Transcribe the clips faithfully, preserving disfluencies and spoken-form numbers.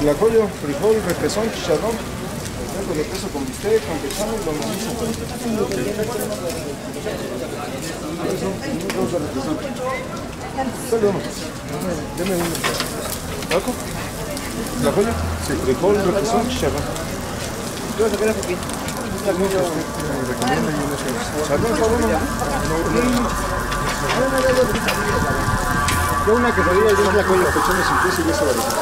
tlacoyo, frijol, requesón, chicharrón, taco de queso con bistec, campechano y longaniza. Dos de requesón. Sale uno. Deme uno. ¿Taco? ¿Tlacoyo? Sí. Frijol, requesón, chicharrón. ¿Qué vas a querer aquí? Recomienda y uno se... ¿Chicharrón está bueno? Yo una quesadilla y un tlacoyo, pechones sin queso y eso la receta.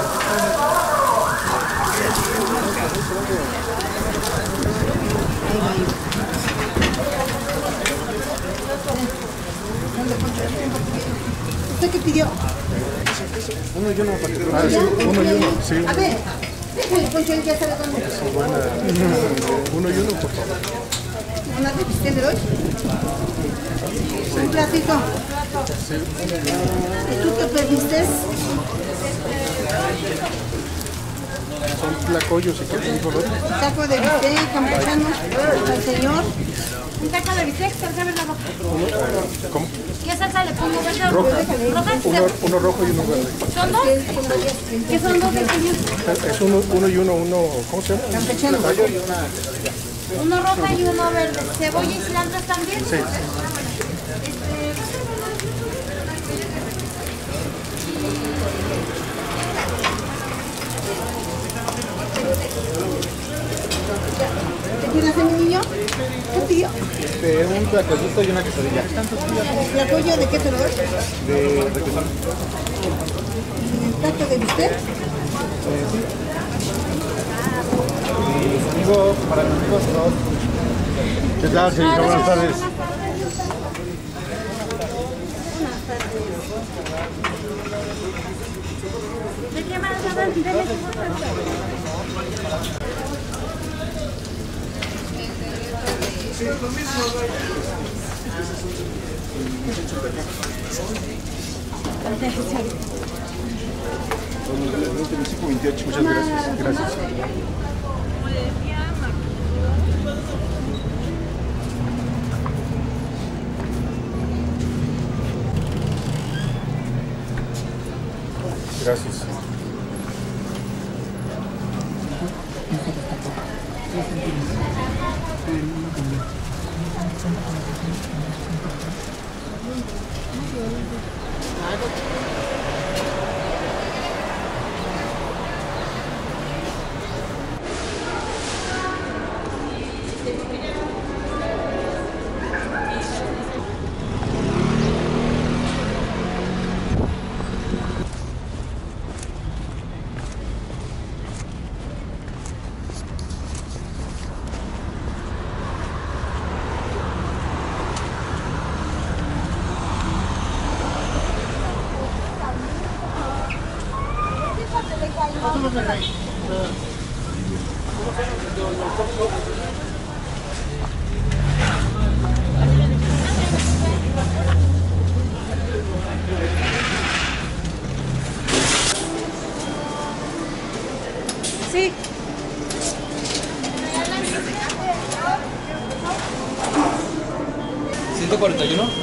¿Usted qué pidió? Uno y uno para que... Ah, sí, uno y uno, sí. A ver, déjale Poncho, ya está dando. Buena. Uno y uno, por favor. ¿Una de bistec le doy? Un platito. Sí. ¿Y tú qué pediste? Son tlacoyos y qué te dijo, ¿no? Taco de bistec, campechano, al señor. Un taco de bistec, salsa verde roja. ¿Cómo? ¿Qué salsa le pongo? ¿Verde o Roja. roja? Uno, uno rojo y uno verde. ¿Son dos? ¿Qué son dos de señor? Es uno, uno y uno, uno, ¿cómo se llama? Campechano. Uno roja y uno verde. ¿Cebolla y cilantro también? Sí. ¿Qué tienes de mi niño? ¿Qué pidió? Este, un tlacoyito y una quesadilla. ¿La polla de qué te lo doy? De requesón. ¿El taco de bistec? Amigo, para mis amigos, no. ¿Qué tal, señorita? Buenas tardes. ¿De qué más? A ver, deme su foto. veintiocho, muchas gracias. Gracias. Gracias. Sí. ciento cuarenta y uno.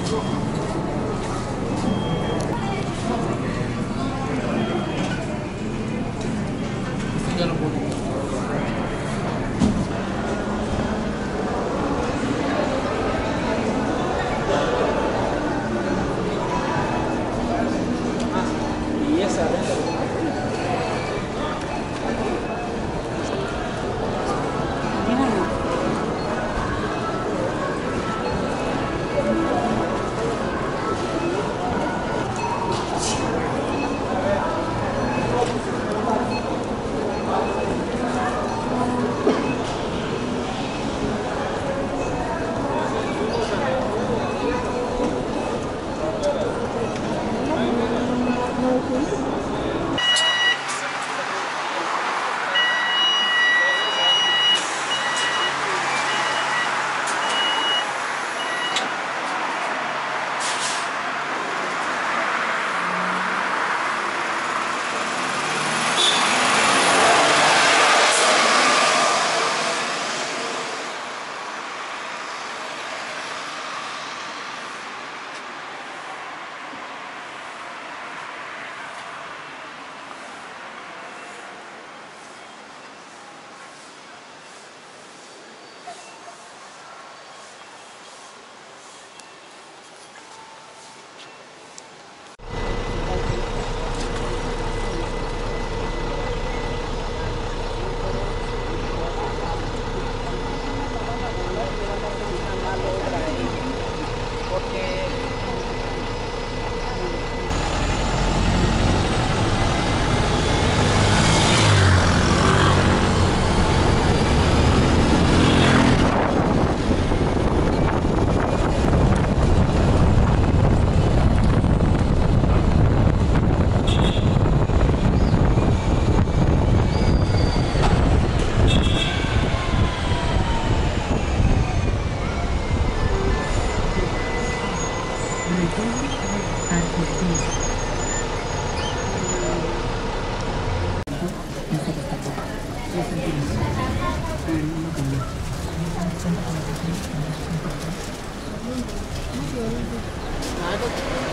Nada.